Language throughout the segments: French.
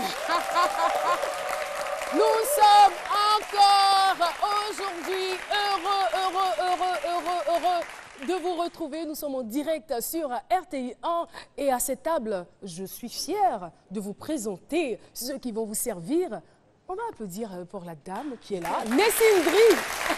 Nous sommes encore aujourd'hui heureux de vous retrouver. Nous sommes en direct sur RTI 1 et à cette table, je suis fière de vous présenter ceux qui vont vous servir. On va applaudir pour la dame qui est là, Nessine Dri.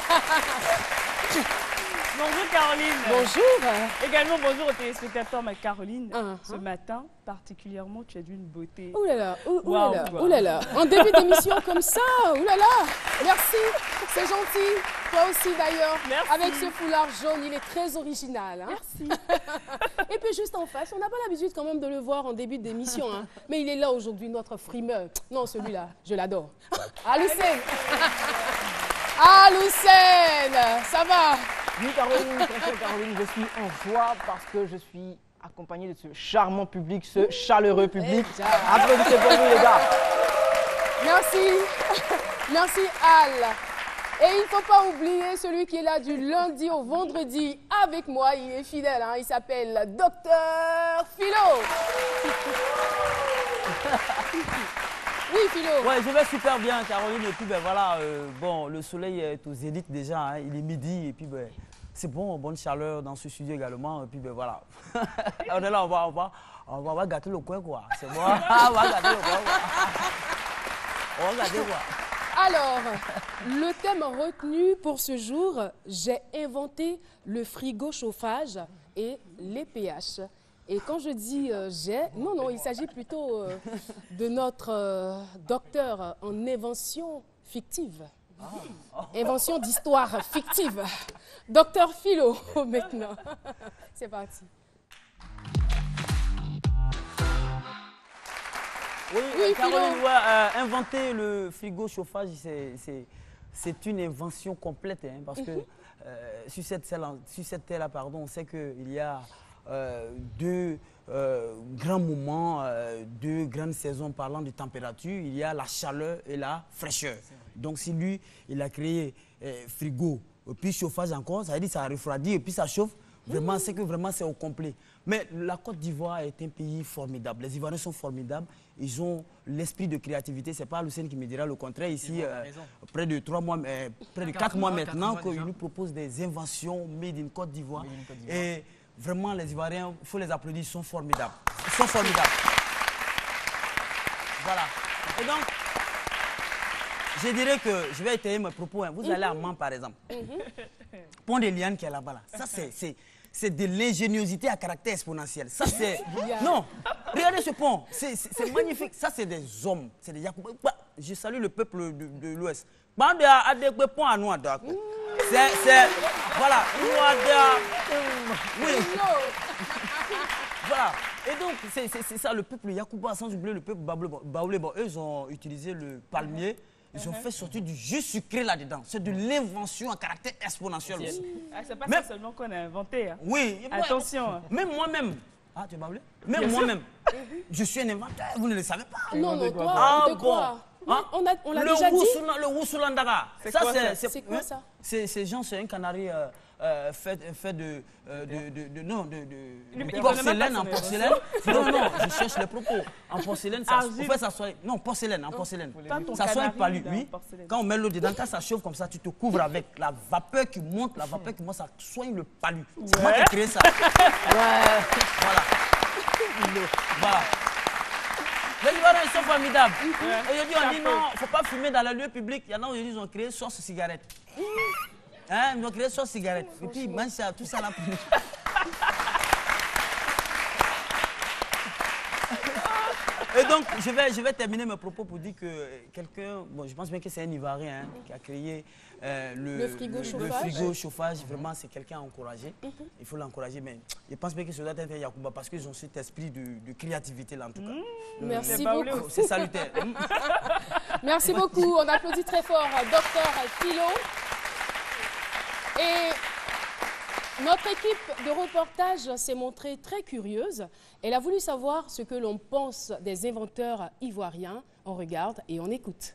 Bonjour Caroline. Bonjour. Également bonjour aux téléspectateurs, ma Caroline. Ce matin, particulièrement, tu es d'une beauté. Ouh là là, Wow, ouh là là. En début d'émission comme ça, ouh là là. Merci, c'est gentil. Toi aussi d'ailleurs. Merci. Avec ce foulard jaune, il est très original. Hein? Merci. Et puis juste en face, on n'a pas l'habitude quand même de le voir en début d'émission. Hein? Mais il est là aujourd'hui, notre frimeur. Non, celui-là, je l'adore. Aloucène. Aloucène, ça va? Oui, Caroline, Caroline, je suis en joie parce que je suis accompagné de ce charmant public, ce chaleureux public. Applaudissez pour nous, les gars. Merci. Merci, Al. Et il ne faut pas oublier celui qui est là du lundi au vendredi avec moi. Il est fidèle, hein? Il s'appelle Docteur Philo. Oui, Philo. Ouais, je vais super bien, Caroline. Et puis, ben voilà, bon, le soleil est aux zénith déjà. Hein, il est midi. Et puis, ben, c'est bon, bonne chaleur dans ce studio également. Et puis, ben voilà. On est là, on va gâter le coin, quoi. C'est bon. On va gâter le coin, quoi. On va gâter, quoi. Alors, le thème retenu pour ce jour, j'ai inventé le frigo chauffage et les pH. Et quand je dis non, il s'agit plutôt de notre docteur en invention fictive. Invention d'histoire fictive. Docteur Philo, maintenant. C'est parti. Oui, Caroline, ouais, inventer le frigo chauffage, c'est une invention complète. Hein, parce que sur cette terre-là, on sait qu'il y a deux grands moments, deux grandes saisons parlant de température. Il y a la chaleur et la fraîcheur. Donc si lui, il a créé frigo, puis chauffage encore, ça veut dire que ça refroidit et puis ça chauffe. Vraiment, c'est que vraiment c'est au complet. Mais la Côte d'Ivoire est un pays formidable. Les Ivoiriens sont formidables. Ils ont l'esprit de créativité. C'est pas Lucien qui me dira le contraire. Ici, près de 4 mois maintenant, qu'ils nous proposent des inventions made in Côte d'Ivoire. Et vraiment, les Ivoiriens, il faut les applaudir, ils sont formidables. Ils sont formidables. Voilà. Et donc, je dirais que je vais étayer mes propos. Hein. Vous allez à Mans, par exemple. Pont de Liane qui est là-bas. Là. Ça, c'est de l'ingéniosité à caractère exponentiel. Ça, c'est... Non, regardez ce pont. C'est magnifique. Ça, c'est des hommes. C'est des Yacoubas. Je salue le peuple de l'Ouest. C'est... Voilà. Oui. Voilà. Et donc, c'est ça, le peuple Yacouba, sans oublier le peuple Baoulé. Bon, eux, ils ont utilisé le palmier. Ils ont fait sortir du jus sucré là-dedans. C'est de l'invention à caractère exponentiel aussi. C'est pas ça seulement qu'on a inventé. Hein. Oui. Attention. Même moi-même. Ah, tu es Baoulé? Même moi-même. Je suis un inventeur. Vous ne le savez pas. Non, toi, de quoi? Hein? On l'a déjà dit. Le Roussulandara. C'est quoi ça? Ces gens, c'est un canari fait de porcelaine en porcelaine. Non, je cherche les propos. En porcelaine, ça soigne. Non, porcelaine, en porcelaine. Ça soigne pas lui. Oui. Quand on met l'eau dedans, quand ça chauffe comme ça, tu te couvres avec la vapeur qui monte, ça soigne le palu. C'est moi qui ai créé ça. Voilà. Les Ivoiriens, ils sont formidables. Aujourd'hui, on dit non, il ne faut pas fumer dans les lieux publics. Il y en a aujourd'hui, ils ont créé sauce cigarette. Hein, ils ont créé sauce cigarette. Et puis, ils mangent ça, tout ça là. Et donc, je vais terminer mes propos pour dire que quelqu'un, bon, je pense bien que c'est un Ivoirien qui a créé le frigo chauffage. Vraiment, c'est quelqu'un à encourager. Il faut l'encourager, mais je pense bien que ça doit être un Yacouba parce qu'ils ont cet esprit de créativité là, en tout cas. Merci beaucoup. C'est salutaire. Merci beaucoup. On applaudit très fort Docteur Philo. Et notre équipe de reportage s'est montrée très curieuse. Elle a voulu savoir ce que l'on pense des inventeurs ivoiriens. On regarde et on écoute.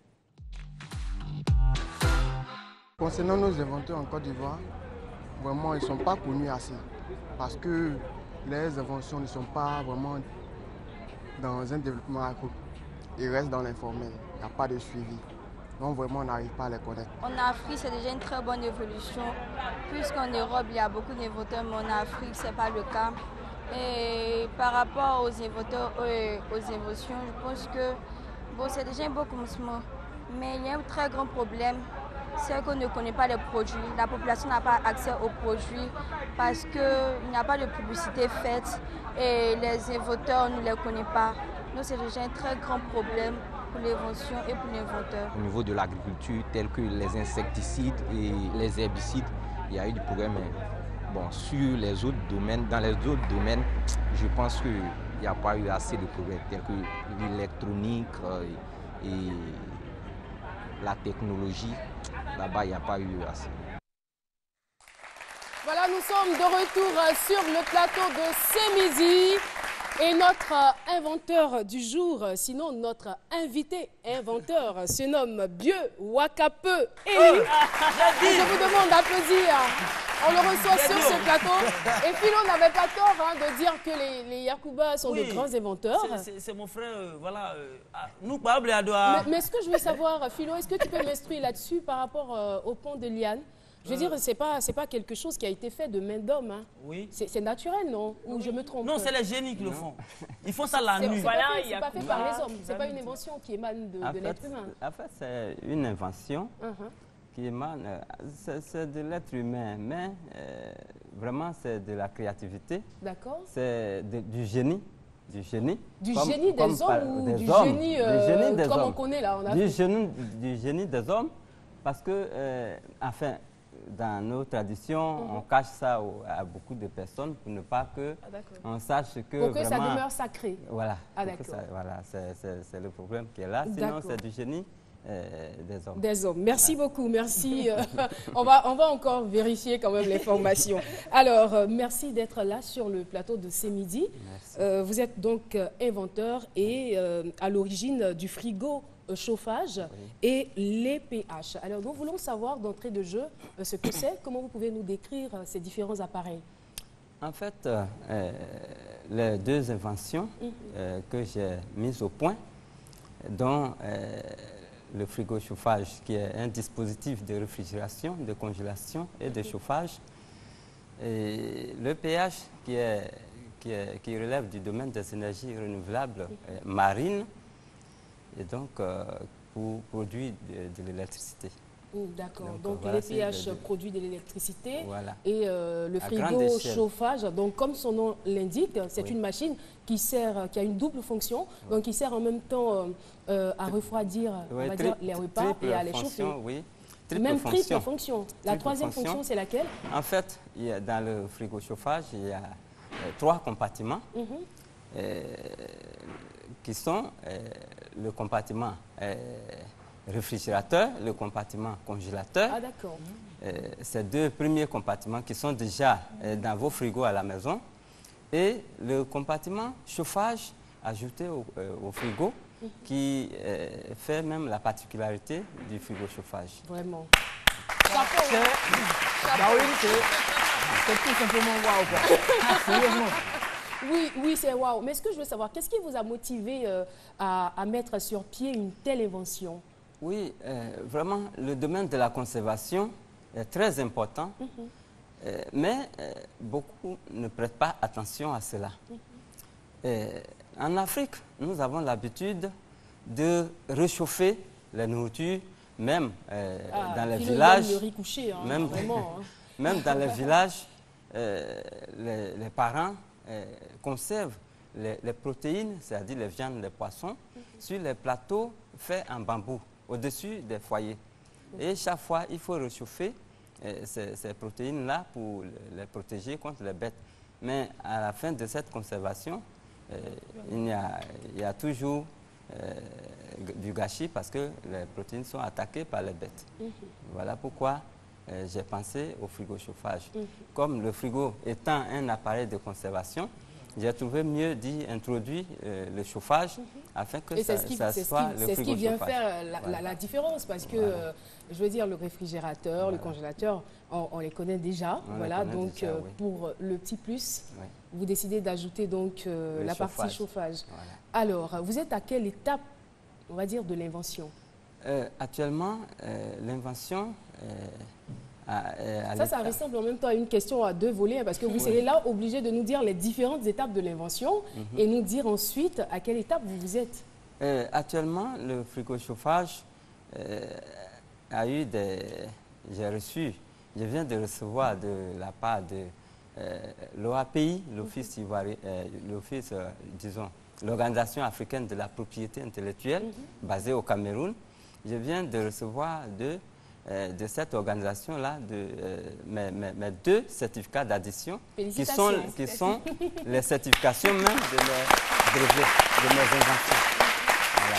Concernant nos inventeurs en Côte d'Ivoire, vraiment, ils ne sont pas connus assez. Parce que les inventions ne sont pas vraiment dans un développement ils restent dans l'informel. Il n'y a pas de suivi. Donc vraiment, on n'arrive pas à les connaître. En Afrique, c'est déjà une très bonne évolution. Puisqu'en Europe, il y a beaucoup d'inventeurs, mais en Afrique, ce n'est pas le cas. Et par rapport aux inventeurs, aux émotions, je pense que bon, c'est déjà un beau commencement. Mais il y a un très grand problème, c'est qu'on ne connaît pas les produits. La population n'a pas accès aux produits parce qu'il n'y a pas de publicité faite et les inventeurs ne les connaissent pas. Donc c'est déjà un très grand problème pour l'invention et pour l'inventeur. Au niveau de l'agriculture, tels que les insecticides et les herbicides, il y a eu du progrès. Bon, sur les autres domaines, dans les autres domaines, je pense qu'il n'y a pas eu assez de progrès, tels que l'électronique et la technologie. Là-bas, il n'y a pas eu assez. Voilà, nous sommes de retour sur le plateau de C'est Midi. Et notre inventeur du jour, sinon notre invité inventeur, se nomme Bieu Wakape Eli. Je vous demande d'applaudir. On le reçoit sur ce plateau. Et Philo n'avait pas tort de dire que les Yakuba sont de grands inventeurs. C'est mon frère, voilà. Nous, par exemple, mais ce que je veux savoir, Philo, est-ce que tu peux m'instruire là-dessus par rapport au pont de Liane? Je veux dire, c'est pas quelque chose qui a été fait de main d'homme. Hein. Oui. C'est naturel, non? Ou je me trompe? Non, c'est les génies qui le font. Ils font ça la nuit. Voilà, c'est pas fait par les hommes. C'est pas une invention qui émane de l'être humain. En fait, c'est une invention qui émane. C'est de l'être humain, mais vraiment, c'est de la créativité. D'accord. C'est du génie. Du génie. Du génie des hommes ou du génie comme on connaît là en Afrique? Du génie des hommes, parce que, enfin, dans nos traditions, on cache ça à beaucoup de personnes pour ne pas qu'on sache que pour que vraiment, ça demeure sacré. Voilà. Voilà, c'est le problème qui est là. Sinon, c'est du génie des hommes. Des hommes. Merci beaucoup. Merci. On va encore vérifier quand même l'information. Alors, merci d'être là sur le plateau de C'est Midi. Vous êtes donc inventeur et à l'origine du frigo chauffage et les pH. Alors, nous voulons savoir d'entrée de jeu ce que c'est. Comment vous pouvez nous décrire ces différents appareils? En fait, les deux inventions que j'ai mises au point, dont le frigo chauffage, qui est un dispositif de réfrigération, de congélation et de chauffage, et le pH, qui relève du domaine des énergies renouvelables marines, et donc pour produire de l'électricité. D'accord. Donc les pH produit de l'électricité et le frigo chauffage, donc comme son nom l'indique, c'est une machine qui a une double fonction, donc qui sert en même temps à refroidir on va dire, les repas et à les chauffer. Même triple fonction. La troisième fonction, c'est laquelle? En fait, dans le frigo chauffage, il y a 3 compartiments qui sont le compartiment réfrigérateur, le compartiment congélateur. Ah, d'accord. Ces 2 premiers compartiments qui sont déjà dans vos frigos à la maison. Et le compartiment chauffage ajouté au frigo qui fait même la particularité du frigo chauffage. Vraiment. C'est tout simplement waouh. Sérieusement. Oui, c'est waouh. Mais ce que je veux savoir, qu'est-ce qui vous a motivé à mettre sur pied une telle invention? Oui, vraiment, le domaine de la conservation est très important, mais beaucoup ne prêtent pas attention à cela. En Afrique, nous avons l'habitude de réchauffer la nourriture, même dans les villages. Le riz couché, hein, même, vraiment, même dans les villages, les parents conservent les protéines, c'est-à-dire les viandes, les poissons, sur les plateaux faits en bambou, au-dessus des foyers. Et chaque fois, il faut réchauffer ces protéines-là pour les protéger contre les bêtes. Mais à la fin de cette conservation, il y a toujours du gâchis parce que les protéines sont attaquées par les bêtes. Voilà pourquoi j'ai pensé au frigo chauffage. Comme le frigo étant un appareil de conservation, j'ai trouvé mieux d'y introduire le chauffage afin que ça soit le frigo chauffage. C'est ce qui vient faire la différence parce que, je veux dire, le réfrigérateur, le congélateur, on les connaît déjà. Donc déjà, pour le petit plus, vous décidez d'ajouter donc la partie chauffage. Alors, vous êtes à quelle étape on va dire, de l'invention? Actuellement, l'invention... ça ressemble en même temps à une question à deux volets, parce que vous serez là obligé de nous dire les différentes étapes de l'invention et nous dire ensuite à quelle étape vous vous êtes. Actuellement, le frigo chauffage a eu des... Je viens de recevoir de la part de l'OAPI, l'Office disons, l'Organisation africaine de la propriété intellectuelle, basée au Cameroun. Je viens de recevoir de cette organisation-là mes 2 certificats d'addition qui sont les certifications même de mes brevets, de mes inventions. Voilà.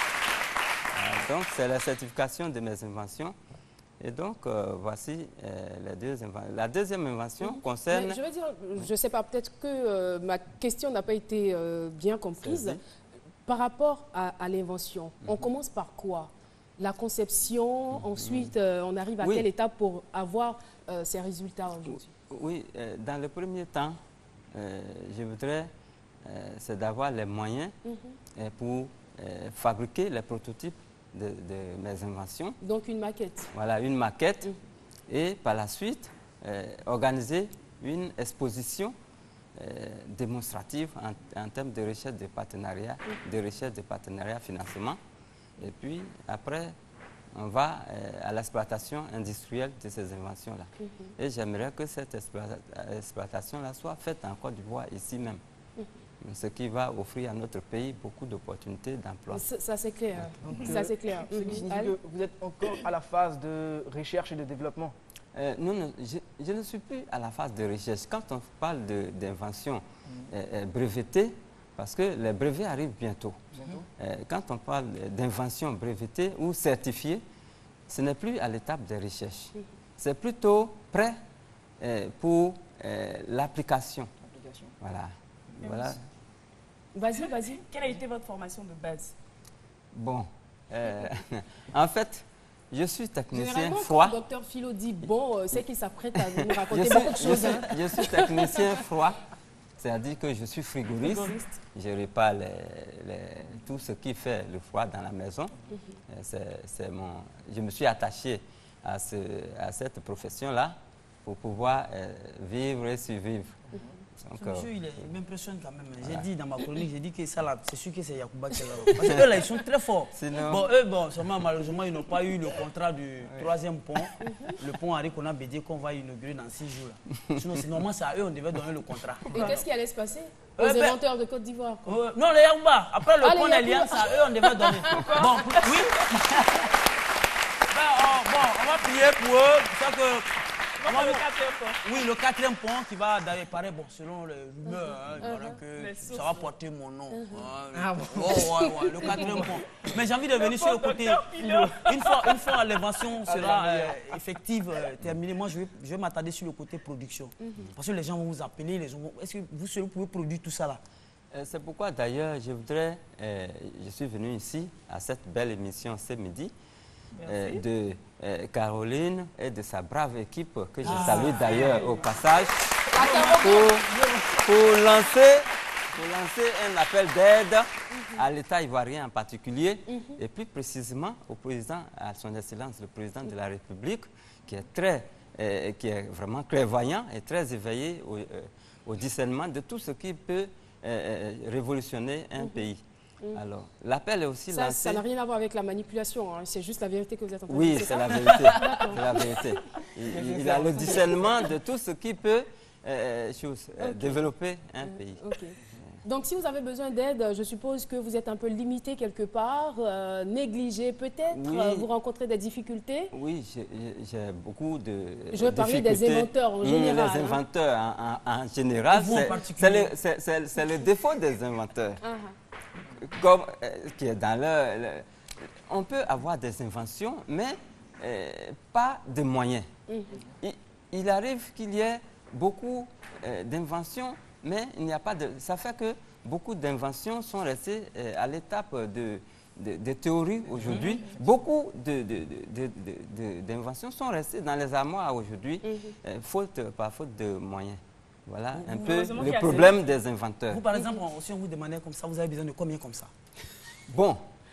Donc, c'est la certification de mes inventions. Et donc, voici les 2 inventions. La deuxième invention concerne... Mais je veux dire, je ne sais pas, peut-être que ma question n'a pas été bien comprise. Par rapport à l'invention, on commence par quoi? La conception, ensuite, on arrive à quelle étape pour avoir ces résultats aujourd'hui? Oui, dans le premier temps, je voudrais, c'est d'avoir les moyens pour fabriquer les prototypes de mes inventions. Donc une maquette. Voilà, une maquette. Et par la suite, organiser une exposition démonstrative en termes de recherche de partenariat, financement. Et puis après, on va à l'exploitation industrielle de ces inventions-là. Et j'aimerais que cette exploitation-là soit faite en Côte d'Ivoire, ici même. Ce qui va offrir à notre pays beaucoup d'opportunités d'emploi. Ça, c'est clair. Ça, c'est clair. Ce qui signifie que vous êtes encore à la phase de recherche et de développement? Non, je ne suis plus à la phase de recherche. Quand on parle d'invention brevetée, parce que les brevets arrivent bientôt. Quand on parle d'invention brevetée ou certifiée, ce n'est plus à l'étape de recherche. C'est plutôt prêt pour l'application. Voilà. Vas-y. Quelle a été votre formation de base? Bon, en fait, je suis technicien froid. Quand le docteur Philo dit bon, c'est qu'il s'apprête à nous raconter beaucoup de choses. Je suis technicien froid, c'est-à-dire que je suis frigoriste. Je répare tout ce qui fait le froid dans la maison. Je me suis attaché à cette profession-là pour pouvoir vivre et survivre. Monsieur, il m'impressionne quand même. J'ai dit dans ma chronique, j'ai dit que ça là, c'est sûr que c'est Yacouba qui est là. Parce que là, ils sont très forts. Bon, seulement malheureusement, ils n'ont pas eu le contrat du 3e pont, le pont Henri Konan Bédié qu'on va inaugurer dans 6 jours. Là. Sinon, normalement, c'est à eux on devait donner le contrat. Et qu'est-ce qui allait se passer aux inventeurs de Côte d'Ivoire? Non, les Yacouba. Après le pont Eliane, c'est à eux on devait donner. Bon, oui. On va prier pour eux. Ça que... Oui, le 4e pont qui va apparaître, bon, selon les rumeurs, ça va porter mon nom. Le 4e pont. Mais j'ai envie de venir sur le côté. Une fois l'invention sera effective, terminée, moi je vais m'attarder sur le côté production. Parce que les gens vont vous appeler, est-ce que vous pouvez produire tout ça là? C'est pourquoi d'ailleurs je suis venu ici à cette belle émission ce midi. De Caroline et de sa brave équipe que je salue d'ailleurs au passage pour lancer un appel d'aide à l'État ivoirien en particulier et plus précisément au président, à son Excellence le président de la République qui est vraiment clairvoyant et très éveillé au discernement de tout ce qui peut révolutionner un pays. Alors, l'appel est aussi lancé... Ça n'a rien à voir avec la manipulation, hein. C'est juste la vérité que vous êtes en train de dire. Oui, c'est la vérité. C'est la vérité. Il a le discernement de tout ce qui peut développer un pays. Donc, si vous avez besoin d'aide, je suppose que vous êtes un peu limité quelque part, négligé peut-être, vous rencontrez des difficultés? Oui, j'ai beaucoup de Je veux parler des inventeurs en général. Les inventeurs en général, c'est le défaut des inventeurs. Comme qui est dans on peut avoir des inventions, mais pas de moyens. Il arrive qu'il y ait beaucoup d'inventions, mais il n'y a pas de... Ça fait que beaucoup d'inventions sont restées à l'étape de théorie aujourd'hui. Beaucoup d'inventions sont restées dans les armoires aujourd'hui, par faute de moyens. Voilà un peu le problème des inventeurs. Vous, par exemple, si on vous demandait comme ça, vous avez besoin de combien comme ça? Bon,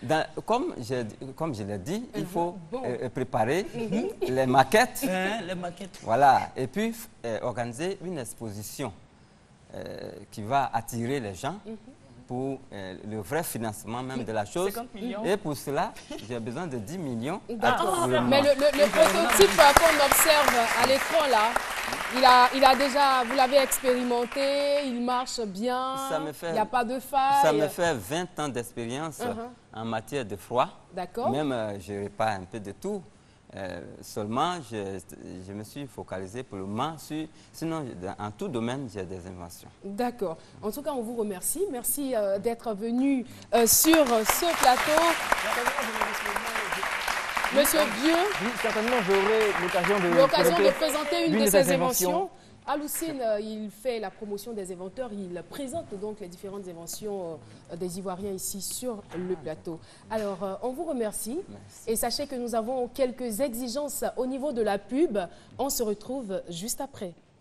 Comme je l'ai dit, il faut préparer les maquettes. Les maquettes. Voilà. Et puis, organiser une exposition qui va attirer les gens pour le vrai financement même de la chose. 50 millions. Et pour cela, j'ai besoin de 10 millions. Mais le prototype qu'on observe à l'écran là, il a déjà, vous l'avez expérimenté, il marche bien, il n'y a pas de faille. Ça me fait 20 ans d'expérience en matière de froid. D'accord. Même, je répare un peu de tout. Seulement, je me suis focalisé pour le moment sur... Sinon, en tout domaine, j'ai des inventions. D'accord. En tout cas, on vous remercie. Merci d'être venu sur ce plateau. Monsieur Dieu. Oui, certainement, j'aurai l'occasion de présenter une de ses inventions. Aloucine, il fait la promotion des inventeurs, il présente donc les différentes inventions des Ivoiriens ici sur le plateau. Alors, on vous remercie. Merci. Et sachez que nous avons quelques exigences au niveau de la pub. On se retrouve juste après.